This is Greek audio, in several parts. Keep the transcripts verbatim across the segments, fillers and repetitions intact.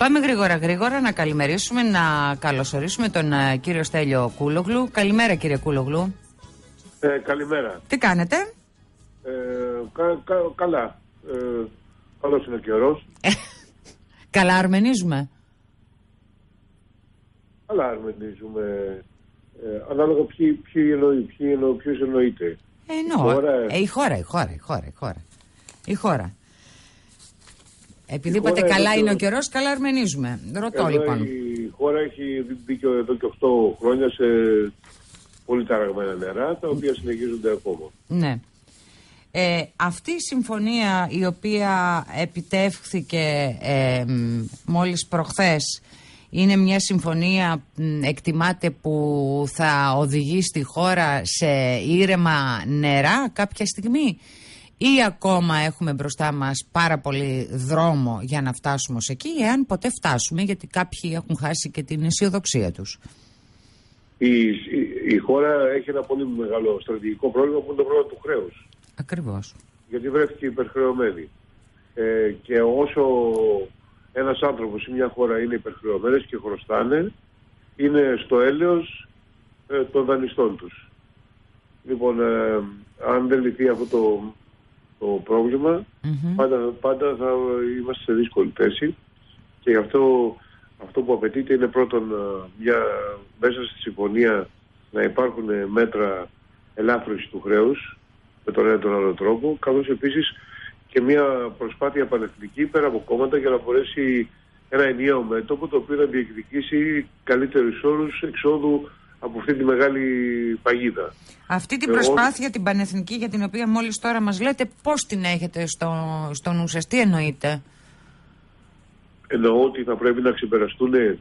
Πάμε γρήγορα γρήγορα να καλημερίσουμε, να καλωσορίσουμε τον uh, κύριο Στέλιο Κούλογλου. Καλημέρα κύριε Κούλογλου. Ε, καλημέρα. Τι κάνετε? Ε, κα, κα, καλά. Ε, καλώς είναι ο καιρός. Καλά αρμενίζουμε. Καλά αρμενίζουμε. Ε, ανάλογα ποιοι, ποιοι εννοεί, ποιοι εννοεί, ποιος εννοείται. Εννοώ. Η χώρα, ε, η χώρα, η χώρα, η χώρα, η χώρα. Η χώρα. Επειδή είπατε καλά είναι ο καιρός, καλά αρμενίζουμε. Ρωτώ εδώ λοιπόν. Η χώρα έχει μπει και εδώ και οκτώ χρόνια σε πολύ ταραγμένα νερά, τα οποία συνεχίζονται ακόμα. Ναι. Ε, αυτή η συμφωνία η οποία επιτεύχθηκε ε, μόλις προχθές είναι μια συμφωνία, εκτιμάται, που θα οδηγεί στη χώρα σε ήρεμα νερά κάποια στιγμή, ή ακόμα έχουμε μπροστά μας πάρα πολύ δρόμο για να φτάσουμε ως εκεί, εάν ποτέ φτάσουμε, γιατί κάποιοι έχουν χάσει και την αισιοδοξία τους? Η, η, η χώρα έχει ένα πολύ μεγάλο στρατηγικό πρόβλημα, που είναι το πρόβλημα του χρέους. Ακριβώς. Γιατί βρέθηκε υπερχρεωμένη. Ε, και όσο ένας άνθρωπος ή μια χώρα είναι υπερχρεωμένες και χρωστάνε, είναι στο έλεος ε, των δανειστών τους. Λοιπόν, ε, αν δεν λυθεί αυτό το, το πρόβλημα, mm-hmm. πάντα, πάντα θα είμαστε σε δύσκολη θέση, και γι' αυτό αυτό που απαιτείται είναι πρώτον μια, μέσα στη συμφωνία να υπάρχουν μέτρα ελάφρυνσης του χρέους με τον ένα τον άλλο τρόπο, καθώς επίσης και μια προσπάθεια πανεθνική πέρα από κόμματα για να μπορέσει ένα ενιαίο μέτωπο το οποίο να διεκδικήσει καλύτερους όρους εξόδου από αυτή τη μεγάλη παγίδα. Αυτή την προσπάθεια, την πανεθνική, για την οποία μόλις τώρα μας λέτε, πώς την έχετε στο, στο νου σας, τι εννοείτε? Εννοώ ότι θα πρέπει να ξεπεραστούν ε,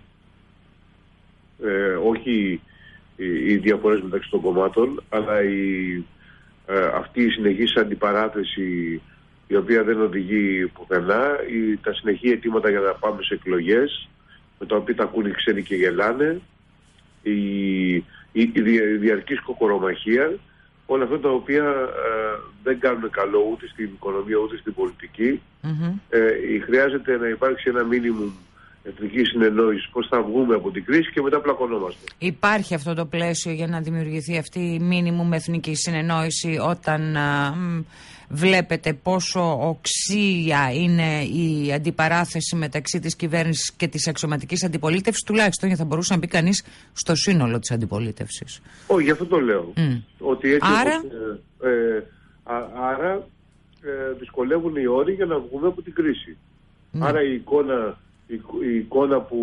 όχι οι, οι διαφορές μεταξύ των κομμάτων, αλλά η, ε, αυτή η συνεχής αντιπαράθεση, η οποία δεν οδηγεί πουθενά, η, τα συνεχή αιτήματα για να πάμε σε εκλογές, με τα οποία τα ακούν οι ξένοι και γελάνε, η, η, η, δια, η διαρκής κοκορομαχία, όλα αυτά τα οποία ε, δεν κάνουν καλό ούτε στην οικονομία ούτε στην πολιτική. Mm-hmm. Ε, χρειάζεται να υπάρξει ένα μίνιμουμ εθνικής συνεννόησης, πώς θα βγούμε από την κρίση, και μετά πλακωνόμαστε. Υπάρχει αυτό το πλαίσιο για να δημιουργηθεί αυτή η μίνιμουμ εθνική συνεννόηση, όταν α, μ, βλέπετε πόσο οξία είναι η αντιπαράθεση μεταξύ της κυβέρνησης και της αξιωματικής αντιπολίτευσης, τουλάχιστον για θα μπορούσε να μπει κανείς στο σύνολο της αντιπολίτευσης? Όχι, γι' αυτό το λέω. Mm. Ότι έτσι άρα, όπως, ε, ε, α, άρα ε, δυσκολεύουν οι όροι για να βγούμε από την κρίση. Mm. Άρα η εικόνα, η, η εικόνα που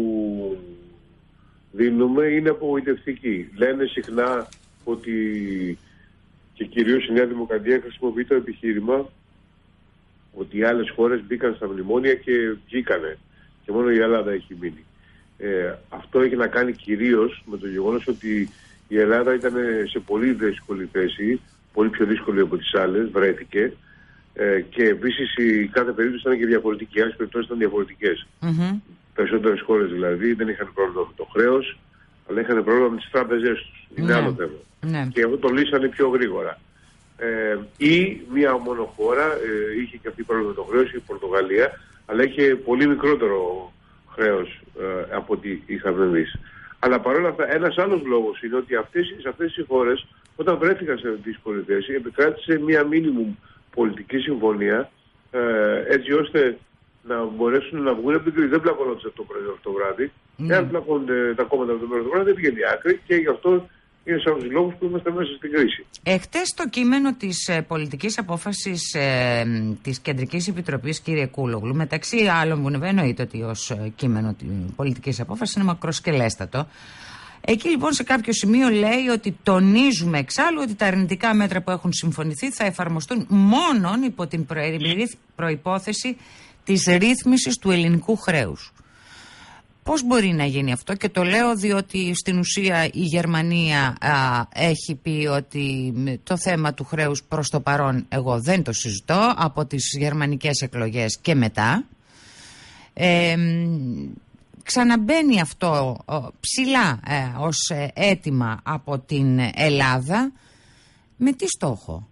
δίνουμε είναι απογοητευτική. Λένε συχνά ότι, και κυρίως η Νέα Δημοκρατία χρησιμοποιεί το επιχείρημα, ότι οι άλλες χώρες μπήκαν στα μνημόνια και βγήκανε και μόνο η Ελλάδα έχει μείνει. Ε, αυτό έχει να κάνει κυρίως με το γεγονός ότι η Ελλάδα ήταν σε πολύ δύσκολη θέση, πολύ πιο δύσκολη από τις άλλες, βρέθηκε, ε, και επίσης η κάθε περίπτωση ήταν και διαφορετική. Οι άλλες περιπτώσεις ήταν διαφορετικές. Mm-hmm. Περισσότερες χώρες δηλαδή δεν είχαν πρόβλημα με το χρέος, αλλά είχαν πρόβλημα με τις τράπεζές τους. Είναι mm-hmm. άλλο θέμα. Mm-hmm. Και αυτό το λύσανε πιο γρήγορα. Ε, ή μία μόνο χώρα ε, είχε και αυτή πρόβλημα με το χρέος, η Πορτογαλία, αλλά είχε πολύ μικρότερο χρέος ε, από ό,τι είχαμε εμείς. Αλλά παρόλα αυτά, ένας άλλος λόγος είναι ότι αυτές, σε αυτές οι χώρες, όταν βρέθηκαν σε δύσκολη θέση, επικράτησε μία μίνιμουμ πολιτική συμφωνία, ε, έτσι ώστε να μπορέσουν να βγουν από την κρίση. Δεν πλακωνόντουσαν το πρωί το βράδυ. Mm. Εάν πλακώνονται τα κόμματα από το πρωί το βράδυ, δεν βγαίνει άκρη, και γι' αυτό είναι σαν τους λόγους που είμαστε μέσα στην κρίση. Εχθές το κείμενο της ε, πολιτικής απόφασης ε, της Κεντρικής Επιτροπής, κύριε Κούλογλου, μεταξύ άλλων, που εννοείται ότι ως ε, κείμενο της πολιτικής απόφασης είναι μακροσκελέστατο. Εκεί λοιπόν σε κάποιο σημείο λέει ότι τονίζουμε εξάλλου ότι τα αρνητικά μέτρα που έχουν συμφωνηθεί θα εφαρμοστούν μόνον υπό την προϋπόθεση της ρύθμισης του ελληνικού χρέους. Πώς μπορεί να γίνει αυτό? Και το λέω διότι στην ουσία η Γερμανία α, έχει πει ότι το θέμα του χρέους προς το παρόν εγώ δεν το συζητώ, από τις γερμανικές εκλογές και μετά. Ε, ξαναμπαίνει αυτό ψηλά ε, ως ε, αίτημα από την Ελλάδα. Με τι στόχο?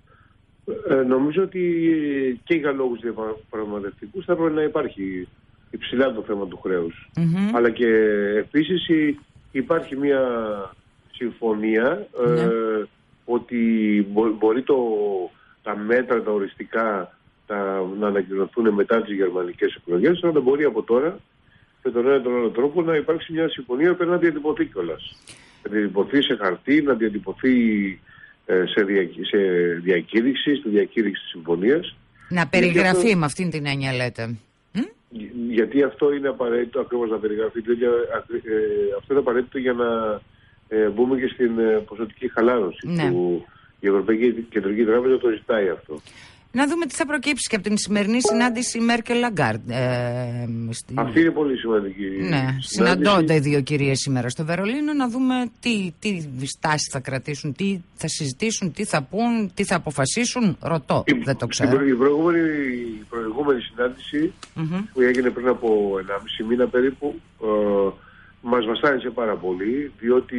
Ε, νομίζω ότι και για λόγους διαπραγματευτικούς θα πρέπει να υπάρχει υψηλά το θέμα του χρέους. Mm-hmm. Αλλά και επίσης υπάρχει μια συμφωνία mm-hmm. ε, ότι μπο, μπορεί το, τα μέτρα, τα οριστικά τα, να ανακοινωθούν μετά τις γερμανικές εκλογές, αλλά μπορεί από τώρα με τον ένα τον άλλο τρόπο να υπάρξει μια συμφωνία που να διατυπωθεί κιόλας. Να διατυπωθεί σε χαρτί, να διατυπωθεί ε, σε, δια, σε διακήρυξη, στη διακήρυξη της συμφωνίας. Να περιγραφεί αυτό, με αυτήν την έννοια λέτε. Γιατί αυτό είναι απαραίτητο ακριβώς να περιγραφεί. Ε, αυτό είναι απαραίτητο για να ε, μπούμε και στην ε, ποσοτική χαλάρωση. Ναι. Που η Ευρωπαϊκή Κεντρική Τράπεζα το ζητάει αυτό. Να δούμε τι θα προκύψει και από την σημερινή συνάντηση Μέρκελ-Λαγκάρντ. Ε, στη... Αυτή είναι πολύ σημαντική. Ναι, συναντώνται οι δύο κυρίες σήμερα στο Βερολίνο, να δούμε τι, τι στάση θα κρατήσουν, τι θα συζητήσουν, τι θα πούν, τι θα αποφασίσουν. Ρωτώ, η, δεν το ξέρω. Η προηγούμενη, η προηγούμενη συνάντηση mm-hmm. που έγινε πριν από ενάμιση μήνα περίπου ε, μας βασάνισε πάρα πολύ, διότι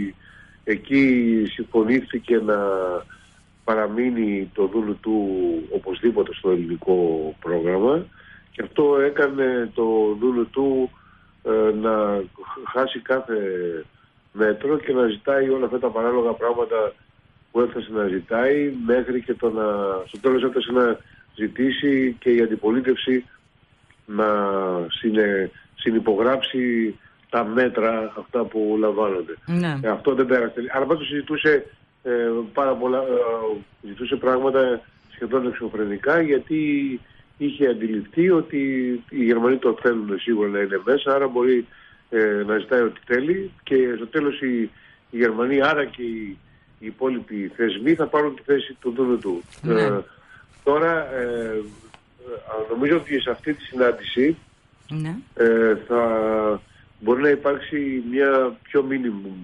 εκεί συμφωνήθηκε να παραμείνει το δούνου του οπωσδήποτε στο ελληνικό πρόγραμμα και αυτό έκανε το δούνου του ε, να χάσει κάθε μέτρο και να ζητάει όλα αυτά τα παράλογα πράγματα που έφτασε να ζητάει, μέχρι και το να στο τέλος έφτασε να ζητήσει και η αντιπολίτευση να συνε, συνυπογράψει τα μέτρα αυτά που λαμβάνονται. Ναι. Ε, αυτό δεν πέρασε. Αλλά πάντως συζητούσε Ε, πάρα πολλά, ε, ζητούσε πράγματα σχεδόν εξωφρενικά, γιατί είχε αντιληφθεί ότι οι Γερμανοί το θέλουν σίγουρα να είναι μέσα, άρα μπορεί ε, να ζητάει ό,τι θέλει και στο τέλος οι, οι Γερμανοί, άρα και οι, οι υπόλοιποι θεσμοί θα πάρουν τη θέση του δούνου του. Ναι. Ε, τώρα ε, νομίζω ότι σε αυτή τη συνάντηση ναι. ε, θα μπορεί να υπάρξει μια πιο μίνιμουμ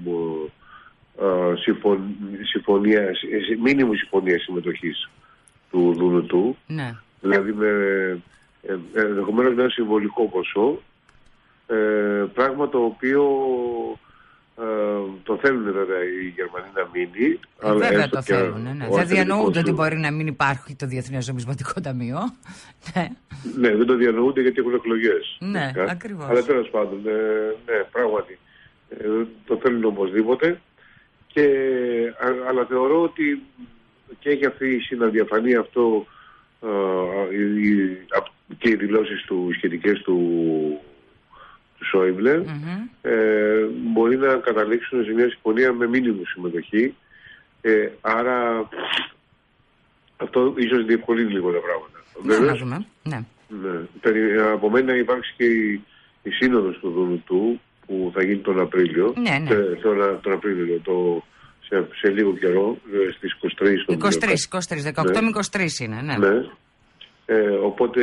συμφωνία, μήνυμου συμφωνία συμμετοχής του δούνου του, ναι. δηλαδή με ενδεχομένως ένα συμβολικό ποσό, ε, πράγμα το οποίο ε, το θέλουν βέβαια οι Γερμανοί να μείνει. Ε, αλλά βέβαια το θέλουν, ναι, ναι. Δεν διανοούνται ότι μπορεί να μην υπάρχει το Διεθνές Νομισματικό Ταμείο. Ναι. Ναι, δεν το διανοούνται γιατί έχουν εκλογές. Ναι, ακριβώς. Αλλά τέλος πάντων, ε, ναι, πράγματι ε, το θέλουν οπωσδήποτε. Και, αλλά θεωρώ ότι και έχει αφήσει να διαφανεί αυτό ε, η, η, και οι δηλώσεις του σχετικές του, του Σόιμπλε mm-hmm. ε, μπορεί να καταλήξουν σε μια συμφωνία με μήνυμου συμμετοχή, ε, άρα αυτό ίσως διευκολύνει λίγο τα πράγματα. Ναι, Βέβαια, να ναι. Ναι, από μένα υπάρξει και η, η σύνοδος του δούνου του που θα γίνει τον Απρίλιο, ναι, ναι. Τον, τον Απρίλιο, το, σε, σε λίγο καιρό, στις είκοσι τρεις. είκοσι τρεις, είκοσι τρεις, δεκαοκτώ με είκοσι τρεις είναι, ναι. ναι. Ε, οπότε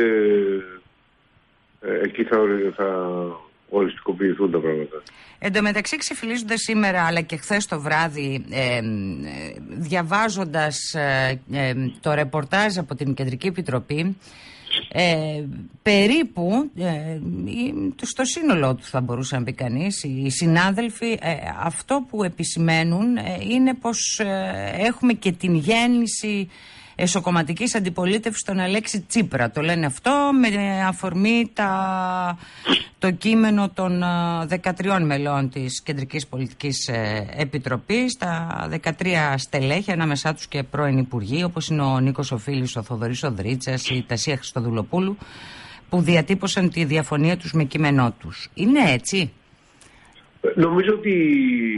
ε, εκεί θα, θα οριστικοποιηθούν τα πράγματα. Εν τω μεταξύ ξεφυλίζοντας σήμερα αλλά και χθες το βράδυ, ε, διαβάζοντας ε, ε, το ρεπορτάζ από την Κεντρική Επιτροπή, Ε, περίπου ε, στο σύνολό του θα μπορούσε να πει κανείς, οι συνάδελφοι ε, αυτό που επισημαίνουν ε, είναι πως ε, έχουμε και την γέννηση εσωκομματικής αντιπολίτευσης στον Αλέξη Τσίπρα. Το λένε αυτό με αφορμή τα, το κείμενο των δεκατριών μελών της Κεντρικής Πολιτικής Επιτροπής, τα δεκατρία στελέχη, ανάμεσά τους και πρώην υπουργοί, όπως είναι ο Νίκος Οφίλης, ο Θοδωρής ο Δρίτσας, η Τασία Χριστοδουλοπούλου, που διατύπωσαν τη διαφωνία τους με κείμενό τους. Είναι έτσι? Νομίζω ότι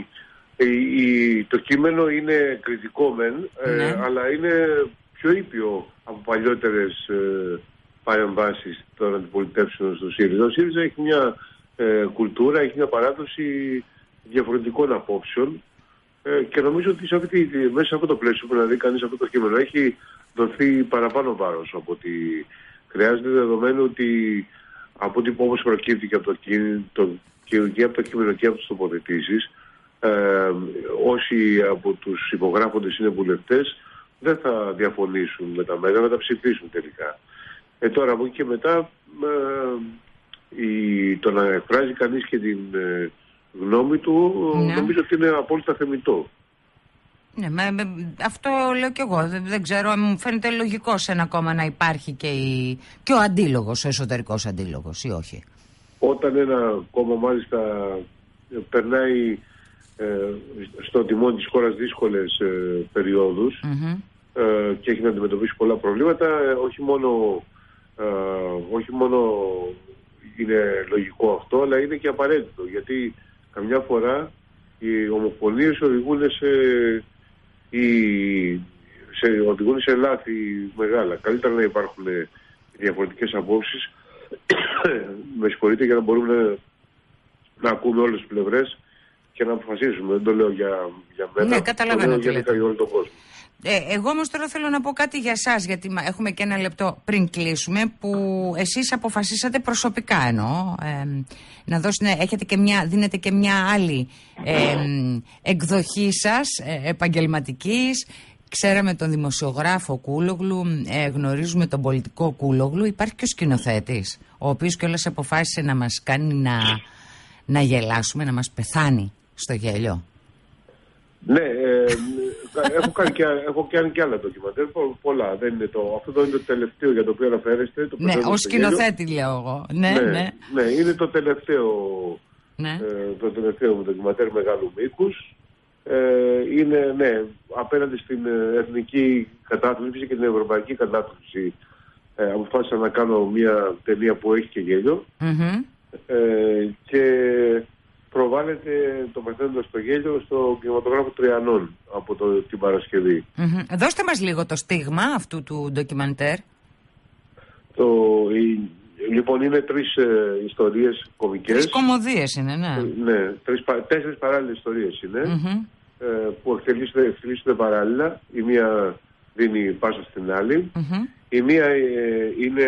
το κείμενο είναι κριτικό μεν, ναι. ε, αλλά είναι πιο ήπιο από παλιότερες ε, παρεμβάσεις των αντιπολιτεύσεων στο ΣΥΡΙΖΑ. Ο ΣΥΡΙΖΑ έχει μια ε, κουλτούρα, έχει μια παράδοση διαφορετικών απόψεων ε, και νομίζω ότι σε αυτή, μέσα σε αυτό το πλαίσιο που να δει κανείς αυτό το κείμενο έχει δοθεί παραπάνω βάρος από ότι χρειάζεται, δεδομένου ότι από ό,τι όπως προκύπτει και από το, το, και από το κείμενο και από τις τοποθετήσεις, Ε, όσοι από τους υπογράφοντες είναι βουλευτές δεν θα διαφωνήσουν με τα μέτρα, θα τα ψηφίσουν τελικά. Ε, τώρα από εκεί και μετά ε, η, το να εκφράζει κανείς και την ε, γνώμη του, ναι. νομίζω ότι είναι απόλυτα θεμιτό. Ναι, με, με, αυτό λέω κι εγώ. Δεν, δεν ξέρω, μου φαίνεται λογικό σε ένα κόμμα να υπάρχει και, η, και ο αντίλογος, ο εσωτερικός αντίλογος ή όχι. όταν ένα κόμμα μάλιστα περνάει ε, στο τιμόνι της χώρας δύσκολες ε, περιόδους mm-hmm. ε, και έχει να αντιμετωπίσει πολλά προβλήματα, ε, όχι μόνο, ε, όχι μόνο είναι λογικό αυτό, αλλά είναι και απαραίτητο, γιατί καμιά φορά οι ομοφωνίες οδηγούν σε, οι, σε, οδηγούν σε λάθη μεγάλα. Καλύτερα να υπάρχουν διαφορετικές απόψεις, με συγχωρείτε, για να μπορούμε να, να ακούμε όλες τις πλευρές και να αποφασίσουμε. Δεν το λέω για, για μένα, ναι, καταλαβαίνω, το λέω για όλο τον κόσμο. Ε, εγώ όμως τώρα θέλω να πω κάτι για εσάς, γιατί έχουμε και ένα λεπτό πριν κλείσουμε, που εσείς αποφασίσατε προσωπικά, εννοώ, ε, να δώσετε, έχετε και μια, δίνετε και μια άλλη ε, εκδοχή σας, ε, επαγγελματικής. Ξέραμε τον δημοσιογράφο Κούλογλου, ε, γνωρίζουμε τον πολιτικό Κούλογλου. Υπάρχει και ο σκηνοθέτης, ο οποίος κιόλας αποφάσισε να μας κάνει να, να γελάσουμε, να μας πεθάνει στο γέλιο. Ναι, ε, έχω, κάνει και, έχω κάνει και άλλα ντοκιμαντέρ, πολλά. Δεν είναι το, αυτό το είναι το τελευταίο για το οποίο αναφέρεστε. Το ναι, ως σκηνοθέτη λέω εγώ. Ναι, ναι, ναι. ναι, είναι το τελευταίο, ναι. ε, το τελευταίο ντοκιμαντέρ μεγάλου μήκους. Ε, είναι, ναι, απέναντι στην εθνική κατάθλιψη και την ευρωπαϊκή κατάθλιψη ε, αποφάσισα να κάνω μια ταινία που έχει και γέλιο mm-hmm. ε, και προβάλλεται το πεθαίνοντα στο γέλιο στο κινηματογράφο Τριανών από το, την Παρασκευή. Mm-hmm. Δώστε μας λίγο το στίγμα αυτού του ντοκιμαντέρ. Το, η, λοιπόν, είναι τρεις ε, ιστορίες κωμικές. Τρεις κωμωδίες είναι, ναι. Ε, ναι, τρεις, τέσσερις παράλληλες ιστορίες είναι, mm-hmm. ε, που εκτελήσονται, εκτελήσονται παράλληλα. Η μία δίνει πάσα στην άλλη. Mm-hmm. Η μία ε, είναι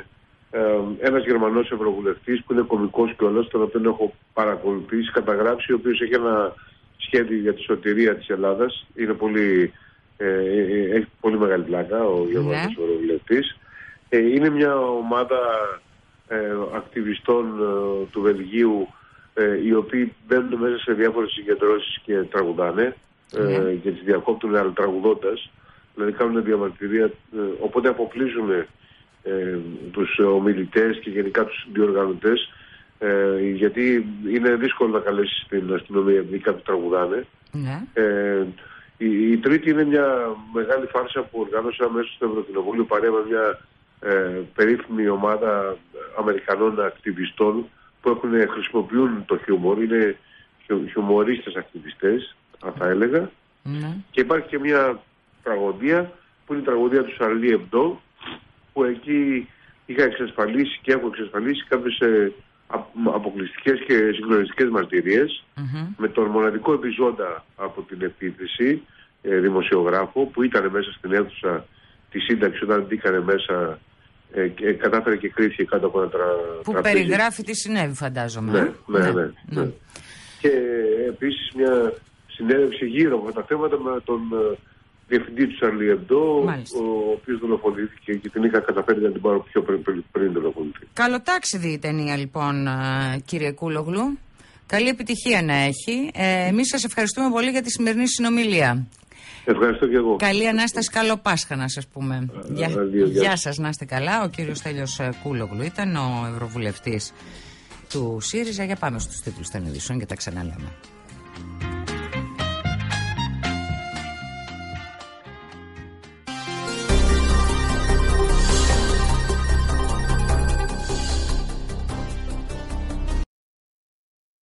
ε, ένας Γερμανός ευρωβουλευτής που είναι κωμικός κιόλας, τον οποίο έχω παρακολουθήσει, καταγράψει, ο οποίος έχει ένα σχέδιο για τη σωτηρία της Ελλάδας. Είναι πολύ, ε, ε, έχει πολύ μεγάλη πλάκα ο Γερμανός yeah. ευρωβουλευτής. Ε, είναι μια ομάδα ε, ακτιβιστών ε, του Βελγίου, ε, οι οποίοι μπαίνουν μέσα σε διάφορες συγκεντρώσεις και τραγουδάνε ε, yeah. και τις διακόπτουν αλλά τραγουδώντας. Δηλαδή κάνουν διαμαρτυρία, ε, οπότε αποπλίζουν ε, τους ομιλητές και γενικά τους διοργανωτές, ε, γιατί είναι δύσκολο να καλέσεις την αστυνομία επειδή κάποιοι τραγουδάνε. Yeah. Ε, η, η τρίτη είναι μια μεγάλη φάρσα που οργάνωσα μέσα στο Ευρωκοινοβούλιο παρέα με μια ε, περίφημη ομάδα Αμερικανών ακτιβιστών που έχουν, χρησιμοποιούν το χιούμορ, είναι χιουμορίστες ακτιβιστές, αν θα έλεγα. Mm. Και υπάρχει και μια τραγωδία που είναι η τραγωδία του Charlie Hebdo, που εκεί είχα εξασφαλίσει και έχω εξασφαλίσει κάποιες ε, αποκλειστικές και συγκλονιστικές μαρτυρίες mm-hmm. με τον μοναδικό επιζώντα από την επίθεση, ε, δημοσιογράφο που ήταν μέσα στην αίθουσα τη σύνταξη όταν μπήκανε μέσα ε, και κατάφερε και κρύφτηκε κάτω από ένα τρα... που τραπέζι. Περιγράφει τι συνέβη, φαντάζομαι. Ναι, ναι, ναι, ναι, ναι. ναι. Και επίσης μια συνέντευξη γύρω από τα θέματα με τον uh, διευθυντή του Charlie Hebdo, ο οποίος δολοφονήθηκε και την είχα καταφέρει να την πάρω πιο πριν, πριν, πριν δολοφονηθεί. Καλοτάξιδη η ταινία λοιπόν, κύριε Κούλογλου. Καλή επιτυχία να έχει. Ε, εμείς σας ευχαριστούμε πολύ για τη σημερινή συνομιλία. Ευχαριστώ και εγώ. Καλή Ανάσταση, καλό Πάσχα να σας πούμε. Α, γεια, αδείο, γεια. γεια σας, να είστε καλά. Ο κύριος Στέλιος Κούλογλου ήταν ο Ευρωβουλευτής του ΣΥΡΙΖΑ. Για πάμε στους τίτλους των ειδήσεων και τα ξαναλέμε.